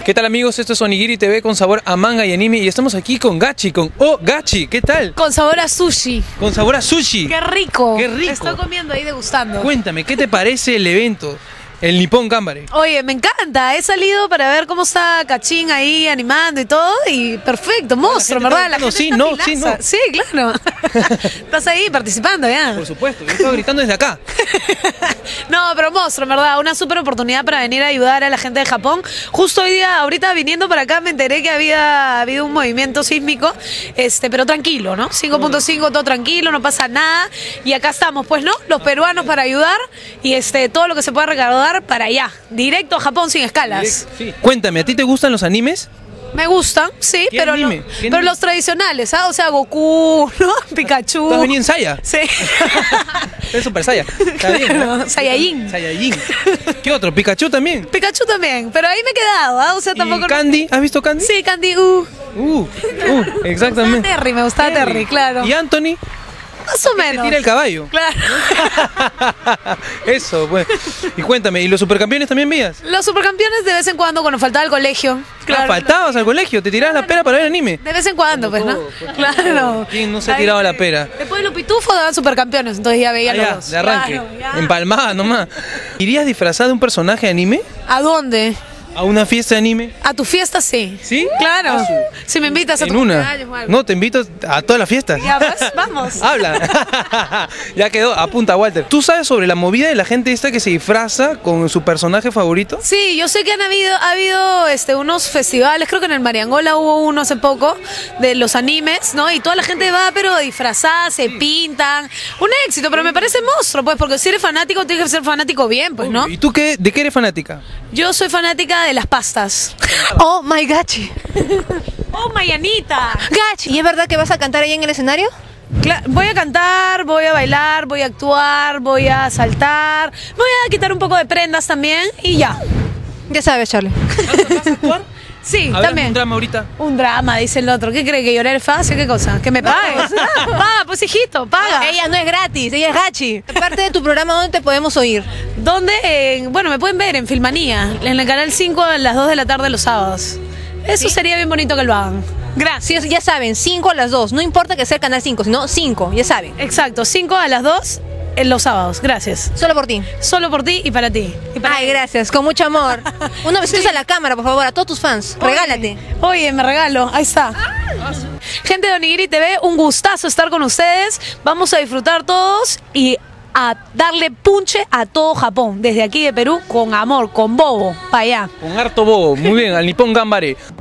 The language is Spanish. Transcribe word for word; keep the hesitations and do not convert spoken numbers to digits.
¿Qué tal, amigos? Esto es Onigiri T V con sabor a manga y anime y estamos aquí con Gachi, con Oh Gachi, ¿qué tal? Con sabor a sushi. Con sabor a sushi. ¡Qué rico! ¡Qué rico! Estoy comiendo ahí degustando. Cuéntame, ¿qué te parece el evento? El Nippon Ganbare. Oye, me encanta. He salido para ver cómo está Cachín ahí animando y todo. Y perfecto, monstruo, ¿verdad? La gente sí, está no, pilaza. sí, no. Sí, claro. Estás ahí participando ya. Por supuesto, yo estaba gritando desde acá. No, pero monstruo, ¿verdad? Una súper oportunidad para venir a ayudar a la gente de Japón. Justo hoy día, ahorita viniendo para acá, me enteré que había habido un movimiento sísmico, este, pero tranquilo, ¿no? cinco punto cinco, todo tranquilo, no pasa nada. Y acá estamos, pues, ¿no? Los peruanos para ayudar y este, todo lo que se pueda recaudar para allá, directo a Japón sin escalas. Sí. Cuéntame, ¿a ti te gustan los animes? Me gustan, sí, ¿Qué pero, anime? no, ¿Qué pero anime? los tradicionales, ¿ah? O sea, Goku, ¿no? Pikachu. ¿Tú has venido en Saya? Sí. Es Super Saya. Está bien, ¿no? Claro, Saiyajin. Saiyajin. ¿Qué otro? ¿Pikachu también? Pikachu también, pero ahí me he quedado, ¿ah? O sea, tampoco. ¿Y Candy? ¿Has visto Candy? Sí, Candy, uh. Uh, uh, exactamente. Me gustaba Terry, me gustaba Terry, claro. ¿Y Anthony? Más o Te menos. tira el caballo. Claro. Eso, pues. Y cuéntame, ¿y los supercampeones también veías? Los supercampeones de vez en cuando, cuando faltaba el colegio. Ah, faltabas al colegio, te tirabas la pera para ver anime. De vez en cuando, pues, ¿no? todo, pues, Claro. ¿Quién no se ha Ahí, tirado la pera? Después de los pitufos daban supercampeones, entonces ya veía Ah, los ya, dos. de arranque. Claro, ya. Empalmada nomás. ¿Irías disfrazada de un personaje de anime? ¿A dónde? ¿A una fiesta de anime? A tu fiesta sí. ¿Sí? Claro. Ah, su- Si me invitas a tu En una. cumpleaños o algo. No, te invito a todas las fiestas. Ya, pues, vamos. Habla. Ya quedó, apunta, Walter. ¿Tú sabes sobre la movida de la gente esta que se disfraza con su personaje favorito? Sí, yo sé que han habido, ha habido este, unos festivales, creo que en el Mariangola hubo uno hace poco, de los animes, ¿no? Y toda la gente va, pero disfrazada, se pintan. Un éxito, pero me parece monstruo, pues, porque si eres fanático, tienes que ser fanático bien, pues, ¿no? ¿Y tú qué, de qué eres fanática? Yo soy fanática de las pastas. Oh my Gachi. ¡Oh, Mayanita! Gachi, ¿y es verdad que vas a cantar ahí en el escenario? Cla- voy a cantar, voy a bailar, voy a actuar, voy a saltar, voy a quitar un poco de prendas también y ya. Ya sabes, Charlie. ¿Vas a actuar? Sí, A ver, también. un drama ahorita. Un drama, dice el otro. ¿Qué cree? ¿Que llorar es fácil? ¿Qué cosa? ¿Que me pagues? Paga, pues hijito, paga. Ella no es gratis, ella es Gachi. Aparte de tu programa, ¿dónde te podemos oír? ¿Dónde? En- bueno, me pueden ver en Filmanía, en el canal cinco a las dos de la tarde los sábados. Eso sería bien bonito que lo hagan. Gracias. Sí, ya saben, cinco a las dos. No importa que sea el canal cinco, sino cinco, ya saben. Exacto, cinco a las dos en los sábados. Gracias. Solo por ti. Solo por ti y para ti. Y para Ay, gracias, con mucho amor. Unos besitos a la cámara, por favor, a todos tus fans. Regálate. Oye, me regalo, ahí está. Gente de Onigiri T V, un gustazo estar con ustedes. Vamos a disfrutar todos y a darle punche a todo Japón. Desde aquí de Perú, con amor, con bobo, para allá. Con harto bobo. Muy bien, al Nippon Ganbare.